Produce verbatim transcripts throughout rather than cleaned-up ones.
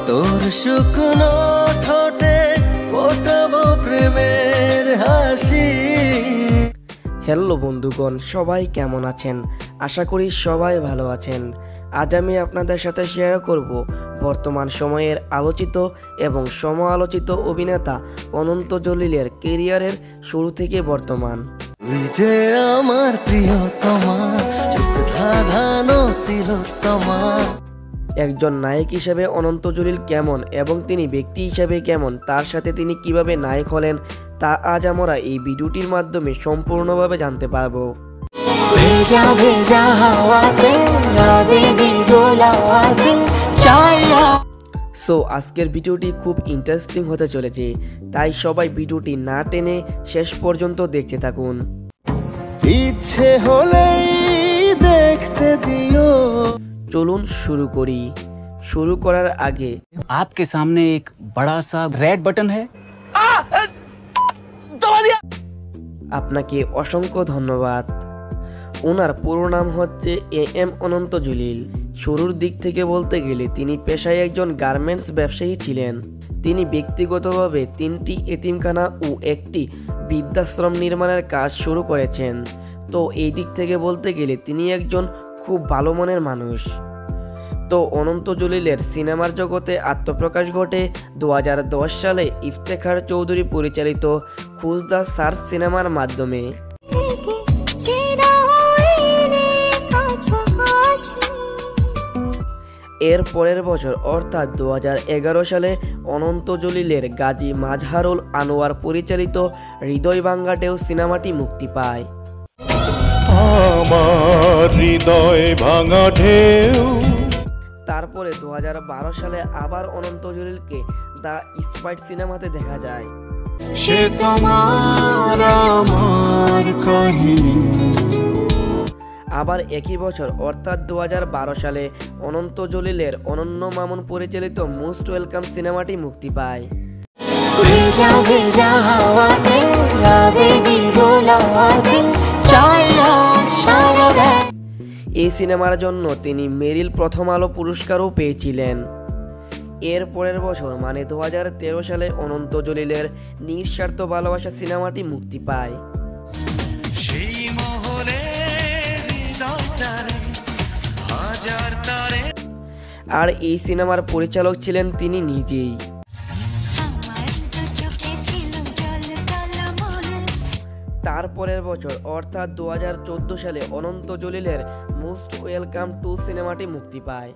তোর শুকনো ঠোঁটে ফোটাবো প্রেমের হাসি। হ্যালো বন্ধুগণ, সবাই কেমন আছেন? আশা করি সবাই ভালো আছেন। আজ আমি আপনাদের সাথে শেয়ার করব বর্তমান সময়ের আলোচিত এবং সমালোচিত অভিনেতা অনন্ত জলিলের কেরিয়ারের শুরু থেকে বর্তমান। তুই যে আমার প্রিয়তমা, চোখ ধাঁধানো তিলোত্তমা। একজন নায়ক হিসেবে অনন্ত জলিল কেমন এবং তিনি ব্যক্তি হিসেবে কেমন, তার সাথে তিনি কিভাবে নায়ক হলেন, তা আজ আমরা এই ভিডিওটির মাধ্যমে সম্পূর্ণভাবে জানতে পারবো। ভেজা ভেজা হাওয়াতে আবেগে দোলাতে ছায়া। সো আজকের ভিডিওটি খুব ইন্টারেস্টিং হতে চলেছে, তাই সবাই ভিডিওটি না টেনে শেষ পর্যন্ত দেখতে থাকুন। ইচ্ছে হলেই দেখতে দিও। চলুন শুরু করি। শুরু করার আগে आपके सामने एक बड़ा सा रेड बटन है। আপনাকে অসংখ্য ধন্যবাদ। ওনার পুরো নাম হচ্ছে এ এম অনন্ত জলিল। শুরুর দিক থেকে বলতে গেলে তিনি পেশায় একজন গার্মেন্টস ব্যবসায়ী ছিলেন। তিনি ব্যক্তিগতভাবে তিনটি এতিমখানা ও একটি বৃদ্ধাশ্রম নির্মাণের কাজ শুরু করেছেন। তো এই দিক থেকে বলতে গেলে তিনি একজন খুব ভালো মনের মানুষ। তো অনন্ত জলিলের সিনেমার জগতে আত্মপ্রকাশ ঘটে দু হাজার দশ সালে ইফতেখার চৌধুরী পরিচালিত খুঁজ দ্য সার্চ সিনেমার মাধ্যমে। এর পরের বছর অর্থাৎ দু হাজার এগারো সালে অনন্ত জলিলের গাজী মাজহারুল আনোয়ার পরিচালিত হৃদয় ভাঙ্গা ঢেউ সিনেমাটি মুক্তি পায়। আমার হৃদয় ভাঙা ঢেউ। তারপরে দু হাজার বারো সালে আবার অনন্ত জলিলকে দ্য স্পাইট সিনেমাতে দেখা যায়। সে তোমার আমার কাহিনী। আবার একই বছর অর্থাৎ দু হাজার বারো সালে অনন্ত জলিলের অনন্য মামুন পরিচালিত মোস্ট ওয়েলকাম সিনেমাটি মুক্তি পায়। ভেজা ভেজা হাওয়াতে আবেগে দোলাতে ছায়া ছায়া। এই সিনেমার জন্য তিনি মেরিল প্রথম আলো পুরস্কারও পেয়েছিলেন। এর পরের বছর মানে দু হাজার তেরো সালে অনন্ত জলিলের নিঃস্বার্থ ভালোবাসা সিনেমাটি মুক্তি পায়। আর এই সিনেমার পরিচালক ছিলেন তিনি নিজেই। তারপরের বছর অর্থাৎ দু হাজার চোদ্দ সালে অনন্ত জলিলের মোস্ট ওয়েলকাম টু সিনেমাটি মুক্তি পায়।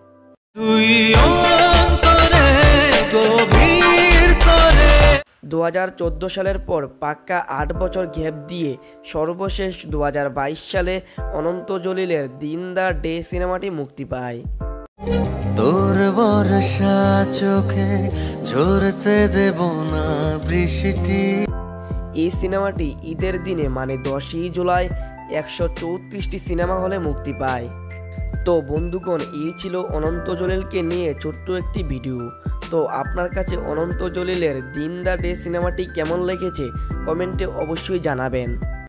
দু হাজার চোদ্দ সালের পর পাক্কা আট বছর গ্যাপ দিয়ে সর্বশেষ দু হাজার বাইশ সালে অনন্ত জলিলের দিন দ্য ডে সিনেমাটি মুক্তি পায়। তোর বর্ষা চোখে ঝরতে দেব না বৃষ্টি। এই সিনেমাটি ঈদের দিনে মানে দশই জুলাই একশো চৌত্রিশটি সিনেমা হলে মুক্তি পায়। তো বন্ধুগণ, এই ছিল অনন্ত জলিলকে নিয়ে ছোট্ট একটি ভিডিও। তো আপনার কাছে অনন্ত জলিলের দিন দ্য ডে সিনেমাটি কেমন লেগেছে কমেন্টে অবশ্যই জানাবেন।